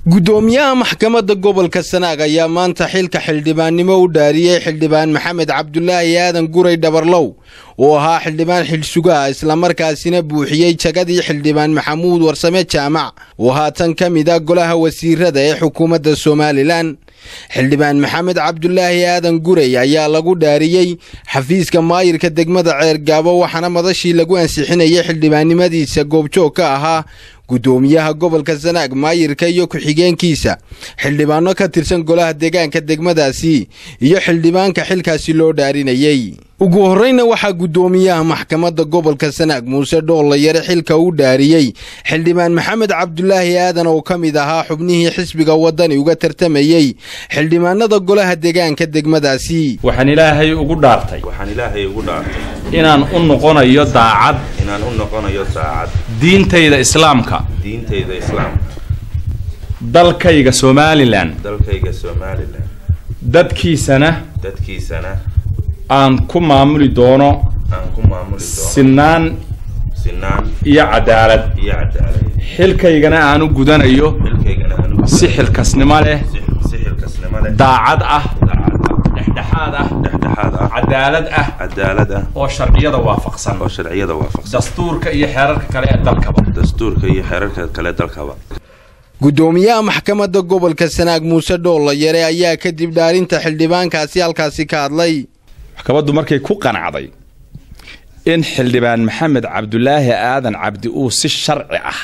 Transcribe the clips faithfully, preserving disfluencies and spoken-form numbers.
gudoomiyaha maxkamadda gobolka Sanaag ayaa maanta xilka xildhibaannimo u dhaariyay xildhibaan Maxamed Cabdullaahi Aadan Guray Dhabarlow oo ahaa xildhibaan xilsugaa isla markaasina buuxiyay jagadii xildhibaan Maxamuud Warsame Jaamac oo haatan kamid ah golaha wasiirada ee xukuumadda Soomaaliland. xildhibaan Maxamed Cabdullaahi Aadan Guray ayaa lagu dhaariyay xafiiska maayirka degmada Ceergaabo waxaana madashii lagu ansixinayay xildhibaannimadiisa goobjoog ka ahaa gudoomiyaha gobolka Sanaag maayirka iyo ku-xigeenkiisa xildhibaano ka tirsan golaha deegaanka degmadaasi iyo xildhibaanka xilkaasi loo dhaarinayay. ugu horeyna waxa gudoomiyaha maxkamadda gobolka Sanaag Muuse Doolayare xilka u dhaariyay xildhibaan Maxamed Cabdullaahi Aadan oo kamid ahaa xubnihii xisbiga wadani uga tartamayay xildhibaanada golaha deegaanka degmadaasi. waxaan ilaahay ugu dhaartay waxaan ilaahay ugu dhaartay inaan u noqonayo daacad inaan u noqonayo saacad diintayda islaamka diintayda islaamka dalkayga Soomaaliland dalkayga Soomaaliland dadkiisana dadkiisana aan ku maamuli doono aan ku maamuli doono sinaan sinaan iyo cadaalad iyo cadaalad xilkaygana aan u gudanayo xilkaygana aan u si xilkasnimo leh si xilkasnimo leh daacad ah dhexdhexaad ah dhexdhexaad ah cadaalad ah cadaalad ah oo sharciyada waafaqsan oo sharciyada waafaqsan dastuurka iyo xeerarka kale ee dalkaba dastuurka iyo xeerarka kale ee dalkaba. gudoomiyaha maxkamadda gobolka Sanaag Muuse Doolayare ayaa kadib dhaarinta xildhibaankaasi halkaasi ka hadlay. maxkamaddu markay ku qanacday in xildhibaan Maxamed Cabdullaahi Aadan Cabdi uu si sharci ah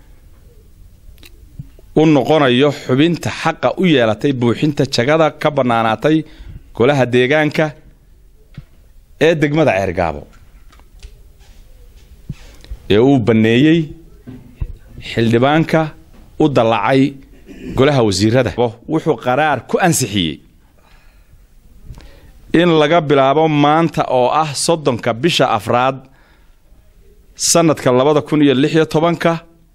u noqonayo xubinta xaqa u yeelatay buuxinta jagada ka banaanaatay golaha deegaanka ee degmada Ceergaabo ee uu baneeyay xildhibaanka u dalacay golaha wasiirada wuxuu qaraar ku ansixiyay in laga bilaabo maanta oo ah soddonka bisha afraad sanadka labada kun iyo lix iyo tobanka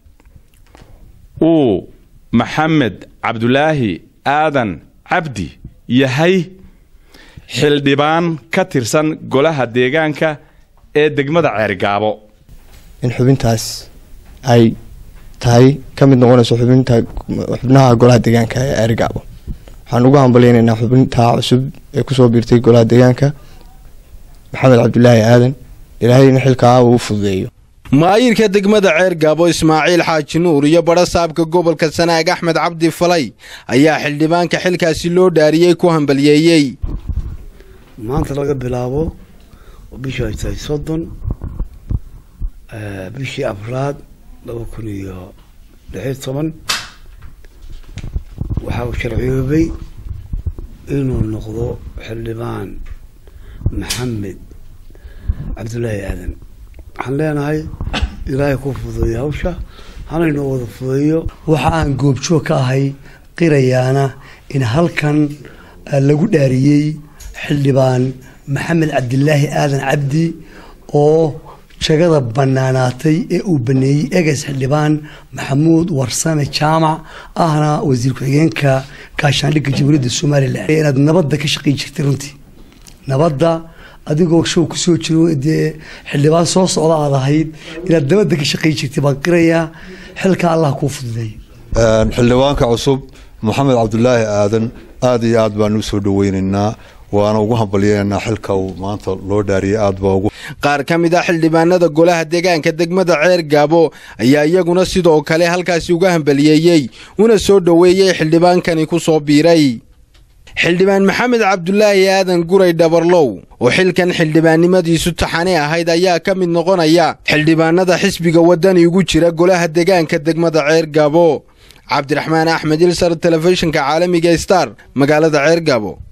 uu Maxamed Cabdullaahi Aadan Cabdi yahay xildhibaan ka tirsan golaha deegaanka ee degmada Ceergaabo. in xubintaas ay tahay kamid noqonayso xubinta xubnaha golaha deegaanka ee Ceergaabo. waxaan ugu hambaleynaynaa xubinta cusub ee ku soo biirtay golaha deegaanka Maxamed Cabdullaahi Aadan ilaahayna xilka uu fududeeyo. maayirka degmada Ceergaabo Ismaaciil Xaaji Nuur iyo barasaabka gobolka Sanaag Axmed Cabdi Falay ayaa xildhibaanka xilkaasi loo dhaariyay ku hambalyeeyay. maanta laga bilaabo bisha ay soddon bishii afraad laba kun iyo lix iyo toban waxa uu sharciyoobay inuu noqdo xildhibaan Maxamed Cabdullaahi Aadan. waxaan leenahay ilaahay ku fududeeyo hawsha hana inoo wada fududeeyo. waxa aan goobjoog ka ahay qirayaana in halkan lagu dhaariyay xildhibaan Maxamed Cabdullaahi Aadan Cabdi oo jagada banaanaatay ee uu baneeyay egas xildhibaan Maxamuud Warsame Jaamac ahna wasiir ku-xigeenka kaashaandhigga Jamhuuriyadda Soomaaliland. inaad nabadda ka shaqeyn jirtay runtii nabadda adigoo show ku soo jiro ee xildhibaan soo socda aad ahayd inaad nabadda ka shaqeyn jirtay baan qirayaa xilka Allah ku fududeeyo. een xildhibaanka cusub Maxamed Cabdullaahi Aadan aad iyo aad baan u soo dhaweynaynaa waana ugu hambalyeynaa xilka uu maanta loo dhaariyay aad baa ugu qaar kamid ah xildhibaanada golaha deegaanka degmada Ceergaabo ayaa iyaguna sidoo kale halkaasi uga hambalyeeyay una soo dhaweeyay xildhibaankani ku soo biiray. xildhibaan Maxamed Cabdullaahi Aadan Guray Dhabarlow oo xilkan xildhibaannimadiisu taxane ahayd ayaa ka mid noqonaya xildhibaanada xisbiga wadani ugu jira golaha deegaanka degmada Ceergaabo. Cabdiraxmaan Axmed Ilsar telefishinka caalamiga Star magaalada Ceergaabo.